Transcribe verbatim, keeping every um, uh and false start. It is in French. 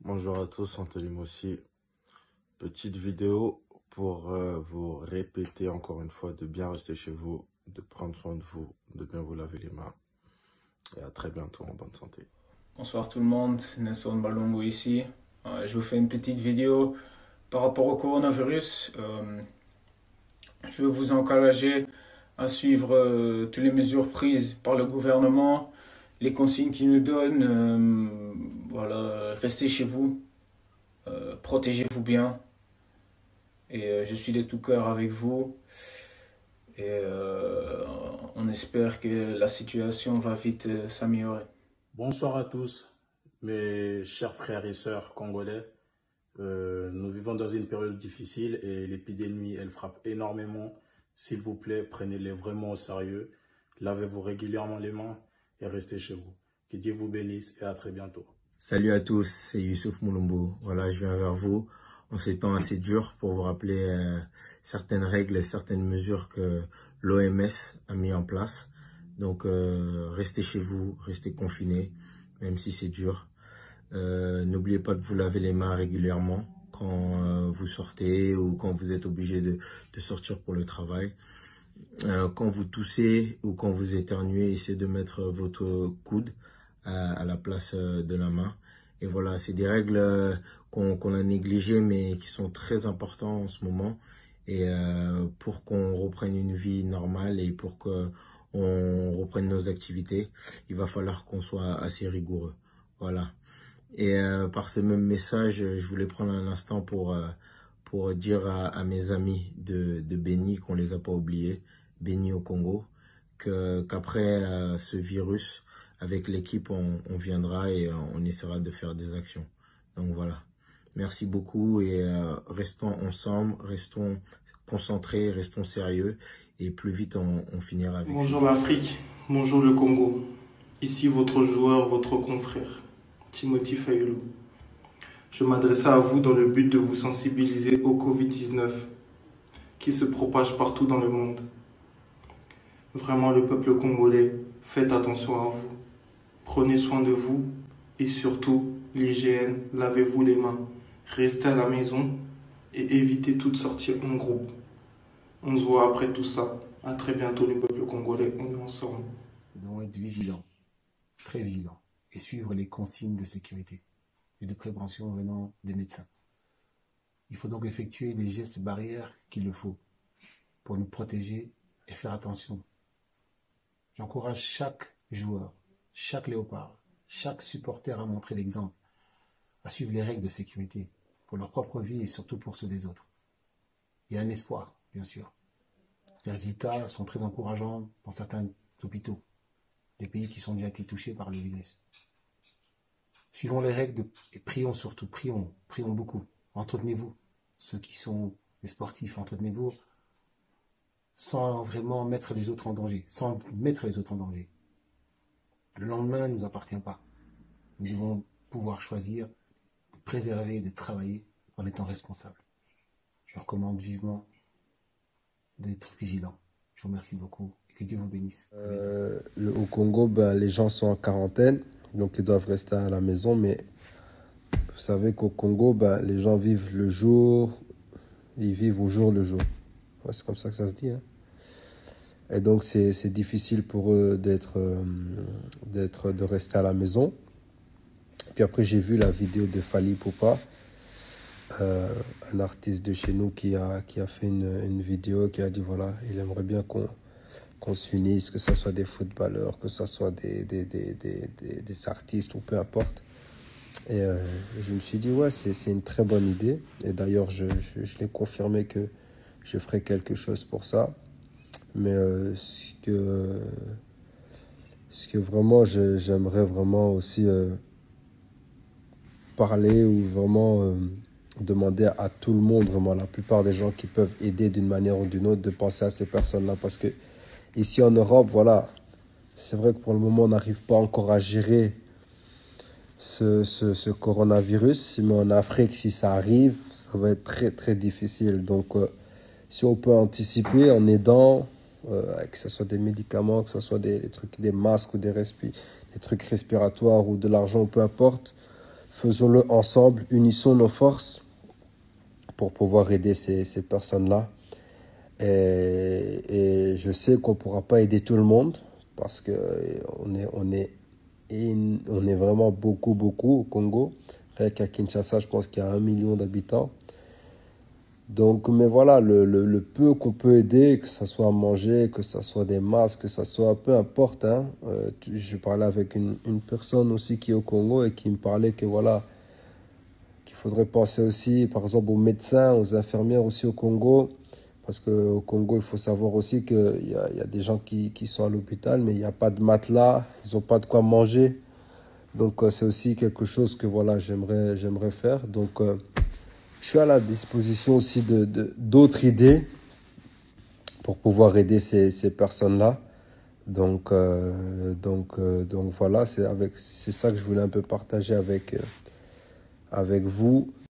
Bonjour à tous, Antelim aussi. Petite vidéo pour euh, vous répéter encore une fois de bien rester chez vous, de prendre soin de vous, de bien vous laver les mains. Et à très bientôt en bonne santé. Bonsoir tout le monde, Nelson Balongo ici. Euh, je vous fais une petite vidéo par rapport au coronavirus. Euh, je veux vous encourager à suivre euh, toutes les mesures prises par le gouvernement, les consignes qu'il nous donne. Euh, voilà, restez chez vous, euh, protégez-vous bien. Et euh, je suis de tout cœur avec vous. Et euh, on espère que la situation va vite euh, s'améliorer. Bonsoir à tous, mes chers frères et sœurs congolais. Euh, nous vivons dans une période difficile et l'épidémie, elle frappe énormément. S'il vous plaît, prenez-les vraiment au sérieux. Lavez-vous régulièrement les mains et restez chez vous. Que Dieu vous bénisse et à très bientôt. Salut à tous, c'est Youssouf Moulombo. Voilà, je viens vers vous en ces temps assez durs pour vous rappeler euh, certaines règles et certaines mesures que l'O M S a mis en place. Donc, euh, restez chez vous, restez confinés, même si c'est dur. Euh, N'oubliez pas de vous laver les mains régulièrement quand euh, vous sortez ou quand vous êtes obligé de, de sortir pour le travail. Euh, quand vous toussez ou quand vous éternuez, essayez de mettre votre coude à, à la place de la main. Et voilà, c'est des règles qu'on qu'on a négligées mais qui sont très importantes en ce moment. Et euh, pour qu'on reprenne une vie normale et pour qu'on reprenne nos activités, il va falloir qu'on soit assez rigoureux. Voilà. Et euh, par ce même message, je voulais prendre un instant pour, euh, pour dire à, à mes amis de, de Béni qu'on les a pas oubliés, Béni au Congo, que qu'après euh, ce virus, avec l'équipe, on, on viendra et on essaiera de faire des actions. Donc voilà. Merci beaucoup et euh, restons ensemble, restons concentrés, restons sérieux et plus vite on, on finira avec. Bonjour l'Afrique, bonjour le Congo. Ici votre joueur, votre confrère, Timothy Fayulu. Je m'adressais à vous dans le but de vous sensibiliser au Covid dix-neuf qui se propage partout dans le monde. Vraiment le peuple congolais, faites attention à vous. Prenez soin de vous et surtout l'hygiène, lavez-vous les mains, restez à la maison et évitez toute sortie en groupe. On se voit après tout ça. À très bientôt le peuple congolais, on est ensemble. Nous devons être vigilants, très vigilants, et suivre les consignes de sécurité et de prévention venant des médecins. Il faut donc effectuer les gestes barrières qu'il le faut pour nous protéger et faire attention. J'encourage chaque joueur, chaque léopard, chaque supporter à montrer l'exemple, à suivre les règles de sécurité pour leur propre vie et surtout pour ceux des autres. Il y a un espoir, bien sûr. Les résultats sont très encourageants dans certains hôpitaux, des pays qui sont déjà été touchés par le virus. Suivons les règles de, et prions surtout, prions, prions beaucoup. Entretenez-vous, ceux qui sont des sportifs, entretenez-vous sans vraiment mettre les autres en danger, sans mettre les autres en danger. Le lendemain ne nous appartient pas. Nous devons pouvoir choisir de préserver et de travailler en étant responsables. Je recommande vivement d'être vigilant. Je vous remercie beaucoup et que Dieu vous bénisse. Euh, le, au Congo, ben, les gens sont en quarantaine, donc ils doivent rester à la maison. Mais vous savez qu'au Congo, ben, les gens vivent le jour, ils vivent au jour le jour. Ouais, c'est comme ça que ça se dit. Hein. Et donc c'est difficile pour eux d'être, euh, d'être, de rester à la maison. Puis après j'ai vu la vidéo de Fally Ipupa. Euh, un artiste de chez nous qui a, qui a fait une, une vidéo qui a dit voilà, il aimerait bien qu'on qu'on s'unisse, que ce soit des footballeurs, que ce soit des, des, des, des, des, des artistes ou peu importe. Et euh, je me suis dit ouais, c'est une très bonne idée. Et d'ailleurs, je, je, je l'ai confirmé que je ferai quelque chose pour ça. Mais euh, ce, que, ce que vraiment j'aimerais vraiment aussi euh, parler ou vraiment... Euh, demander à tout le monde, vraiment la plupart des gens qui peuvent aider d'une manière ou d'une autre, de penser à ces personnes-là. Parce que ici en Europe, voilà, c'est vrai que pour le moment, on n'arrive pas encore à gérer ce, ce, ce coronavirus. Mais en Afrique, si ça arrive, ça va être très, très difficile. Donc, euh, si on peut anticiper en aidant, euh, que ce soit des médicaments, que ce soit des, des trucs, des masques ou des, respi des trucs respiratoires ou de l'argent, peu importe, faisons-le ensemble, unissons nos forces pour pouvoir aider ces, ces personnes-là. Et, et je sais qu'on ne pourra pas aider tout le monde parce qu'on est, on est, on est vraiment beaucoup, beaucoup au Congo. Rien qu'à Kinshasa, je pense qu'il y a un million d'habitants. Donc, mais voilà, le, le, le peu qu'on peut aider, que ce soit à manger, que ce soit des masques, que ce soit peu importe. Hein, euh, je parlais avec une, une personne aussi qui est au Congo et qui me parlait que voilà, qu'il faudrait penser aussi, par exemple, aux médecins, aux infirmières aussi au Congo. Parce qu'au Congo, il faut savoir aussi qu'il y a, il y a des gens qui, qui sont à l'hôpital, mais il n'y a pas de matelas, ils n'ont pas de quoi manger. Donc, euh, c'est aussi quelque chose que voilà, j'aimerais, j'aimerais faire. Donc, euh, je suis à la disposition aussi de, de, d'autres idées pour pouvoir aider ces, ces personnes-là. Donc, euh, donc, euh, donc voilà, c'est, avec, c'est ça que je voulais un peu partager avec, euh, avec vous.